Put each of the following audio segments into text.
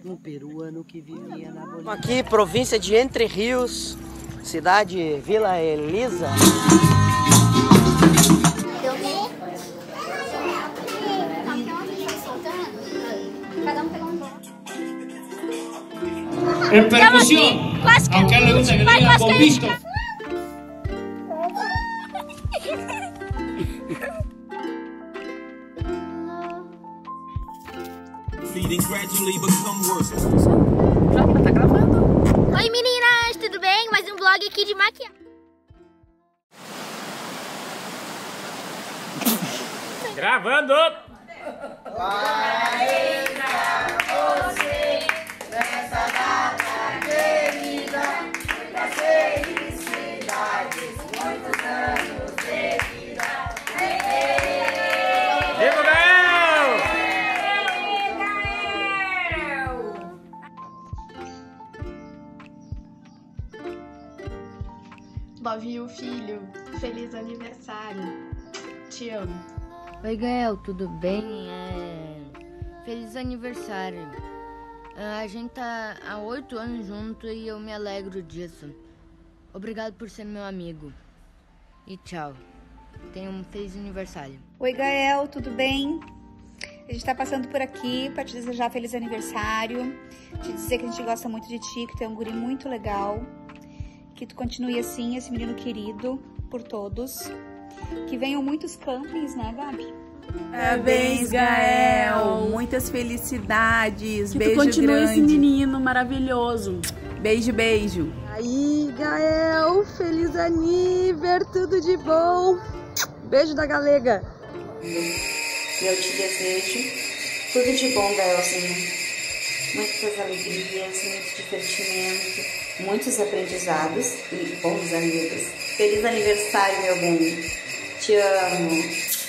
um peruano que vivia na Bolívia. Aqui, província de Entre Rios, cidade Vila Elisa. En percusión, aunque a él le gusta que le digan bombisto. Tá gravando. Oi meninas, tudo bem? Mais um vlog aqui de maquiagem. Gravando! Parabéns pra você nessa data querida, muitas felicidades, muitos anos de vida. Viva o Gael! Bovinho, filho, feliz aniversário. Te amo. Oi, Gael, tudo bem? Feliz aniversário. A gente tá há 8 anos junto e eu me alegro disso. Obrigado por ser meu amigo. E tchau. Tenha um feliz aniversário. Oi, Gael, tudo bem? A gente tá passando por aqui para te desejar feliz aniversário. Te dizer que a gente gosta muito de ti, que tu é um guri muito legal. Que tu continue assim, esse menino querido por todos. Que venham muitos campings, né, Gabi? Parabéns, Gael! Muitas felicidades! Que beijo tu continue grande. esse menino maravilhoso. Beijo, beijo! Aí, Gael! Feliz aniversário! Tudo de bom! Beijo da galega! Eu te desejo tudo de bom, Gaelzinho. Muitas alegrias, muito divertimento, muitos aprendizados e bons amigos. Feliz aniversário, meu bem! Te amo!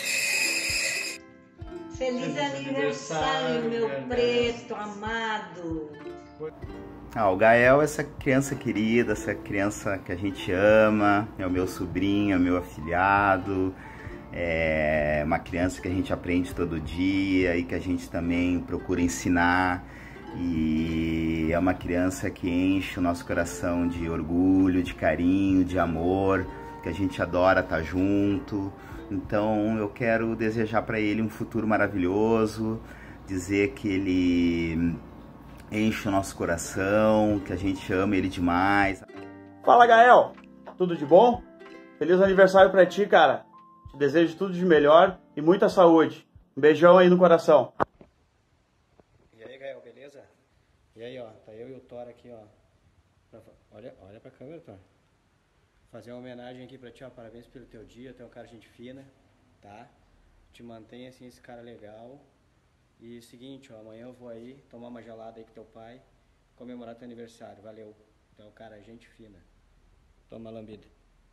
Feliz aniversário, meu preto amado. O Gael é essa criança querida, essa criança que a gente ama, é o meu sobrinho, é o meu afilhado, é uma criança que a gente aprende todo dia e que a gente também procura ensinar, e é uma criança que enche o nosso coração de orgulho, de carinho, de amor, que a gente adora estar junto. Então eu quero desejar para ele um futuro maravilhoso, dizer que ele enche o nosso coração, que a gente ama ele demais. Fala, Gael! Tudo de bom? Feliz aniversário pra ti, cara. Te desejo tudo de melhor e muita saúde. Um beijão aí no coração. E aí, Gael, beleza? E aí, ó, tá eu e o Thor aqui, ó. Olha pra câmera, Thor. Fazer uma homenagem aqui pra ti, ó. Parabéns pelo teu dia, tu é um cara gente fina, tá? Te mantenha assim, esse cara legal. E seguinte, ó, amanhã eu vou aí tomar uma gelada aí com teu pai, comemorar teu aniversário, valeu. Tu é um cara gente fina. Toma lambida.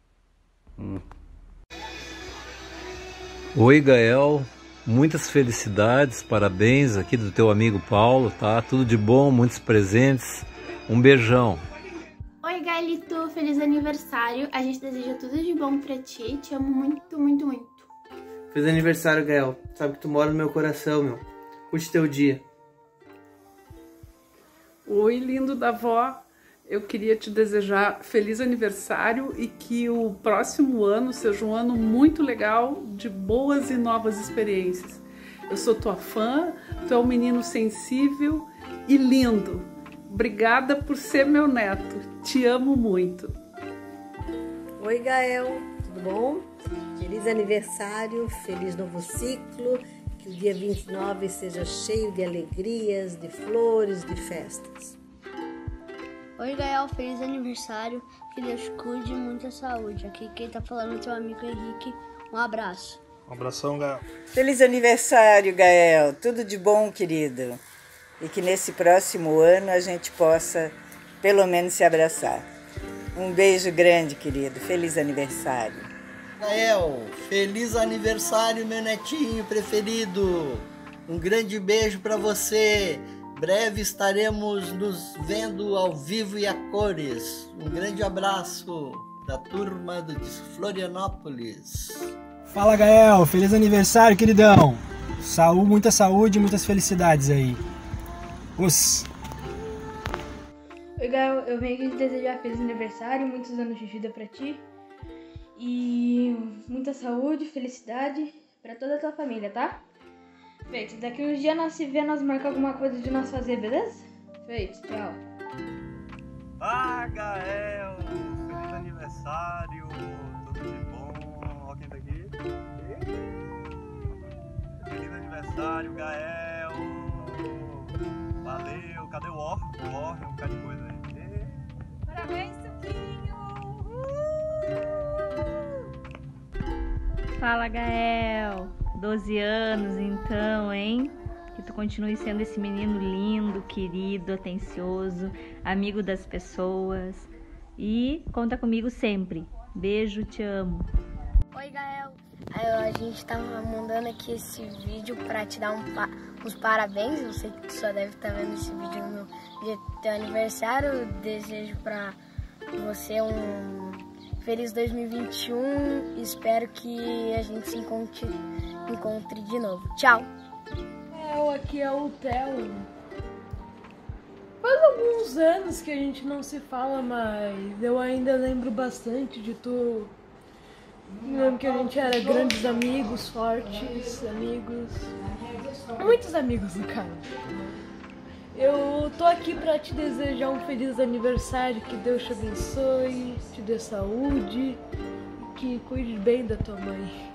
Oi, Gael, muitas felicidades, parabéns aqui do teu amigo Paulo, tá? Tudo de bom, muitos presentes, um beijão. Oi, Gaelito, feliz aniversário. A gente deseja tudo de bom pra ti. Te amo muito, muito, muito. Feliz aniversário, Gael. Sabe que tu mora no meu coração, meu. Curte teu dia. Oi, lindo da vó. Eu queria te desejar feliz aniversário e que o próximo ano seja um ano muito legal, de boas e novas experiências. Eu sou tua fã, tu é um menino sensível e lindo. Obrigada por ser meu neto. Te amo muito. Oi, Gael. Tudo bom? Feliz aniversário, feliz novo ciclo. Que o dia 29 seja cheio de alegrias, de flores, de festas. Oi, Gael, feliz aniversário. Que Deus cuide e muita saúde. Aqui quem tá falando é teu amigo Henrique. Um abraço. Um abração, Gael. Feliz aniversário, Gael. Tudo de bom, querido. E que nesse próximo ano a gente possa, pelo menos, se abraçar. Um beijo grande, querido. Feliz aniversário. Gael, feliz aniversário, meu netinho preferido. Um grande beijo para você. Breve estaremos nos vendo ao vivo e a cores. Um grande abraço da turma de Florianópolis. Fala, Gael, feliz aniversário, queridão. Muita saúde, muitas felicidades aí. Gael, eu venho aqui te desejar feliz aniversário, muitos anos de vida pra ti. E muita saúde, felicidade pra toda a tua família, tá? Feito, daqui uns dias nós se vê, nós marcamos alguma coisa de nós fazer, beleza? Feito, tchau. Ah, Gael, feliz aniversário, tudo de bom. Olha quem tá aqui. Feliz aniversário, Gael. Valeu, cadê o ó? O ó é um bocado de coisa aí. Parabéns, Suquinho. Fala, Gael. 12 anos então, hein? Que tu continue sendo esse menino lindo, querido, atencioso, amigo das pessoas. E conta comigo sempre. Beijo, te amo. Oi, Gael. A gente tava mandando aqui esse vídeo pra te dar uns parabéns. Eu sei que tu só deve estar vendo esse vídeo no dia do teu aniversário. Eu desejo pra você um feliz 2021. Espero que a gente se encontre de novo. Tchau. Aqui é o Theo. Faz alguns anos que a gente não se fala, mas eu ainda lembro bastante de tu. Lembro que a gente era grandes amigos, fortes amigos. Muitos amigos, no caso. Eu tô aqui pra te desejar um feliz aniversário, que Deus te abençoe, te dê saúde e que cuide bem da tua mãe.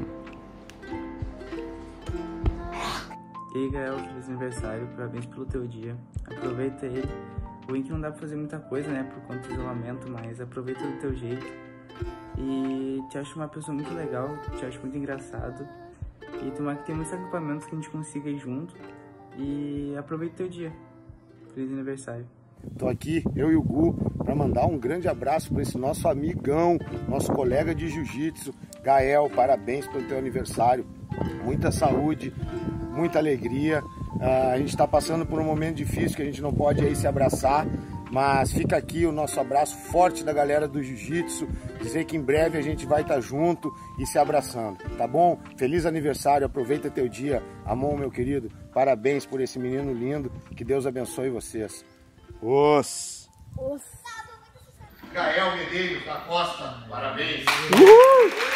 E aí, Gael, feliz aniversário, parabéns pelo teu dia. Aproveita ele. O ruim que não dá pra fazer muita coisa, né, por conta do isolamento, mas aproveita do teu jeito. E te acho uma pessoa muito legal, te acho muito engraçado. E tomara que tem muitos acampamentos que a gente consiga ir junto. E aproveita o teu dia. Feliz aniversário. Tô aqui, eu e o Gu, para mandar um grande abraço para esse nosso amigão, nosso colega de jiu-jitsu, Gael. Parabéns pelo teu aniversário. Muita saúde, muita alegria. A gente está passando por um momento difícil que a gente não pode aí se abraçar, mas fica aqui o nosso abraço forte da galera do jiu-jitsu, dizer que em breve a gente vai estar junto e se abraçando, tá bom? Feliz aniversário, aproveita teu dia. Amon, meu querido, parabéns por esse menino lindo, que Deus abençoe vocês. Os Gael Medeiros da Costa, parabéns.